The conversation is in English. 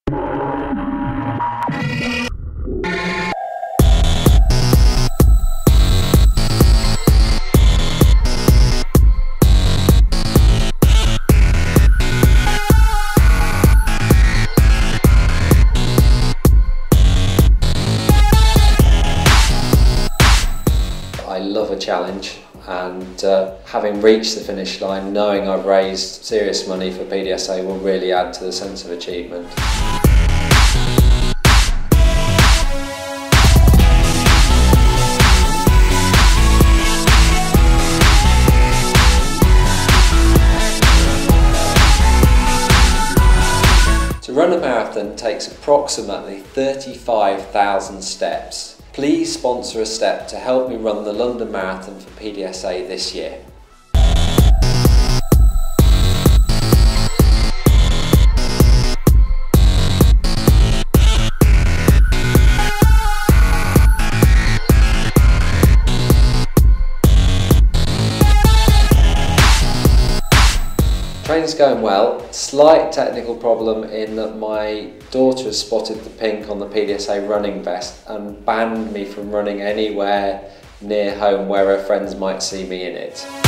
I love a challenge, and having reached the finish line, knowing I've raised serious money for PDSA will really add to the sense of achievement. To run a marathon takes approximately 35,000 steps. Please sponsor a step to help me run the London Marathon for PDSA this year. Training's going well. Slight technical problem in that my daughter has spotted the pink on the PDSA running vest and banned me from running anywhere near home where her friends might see me in it.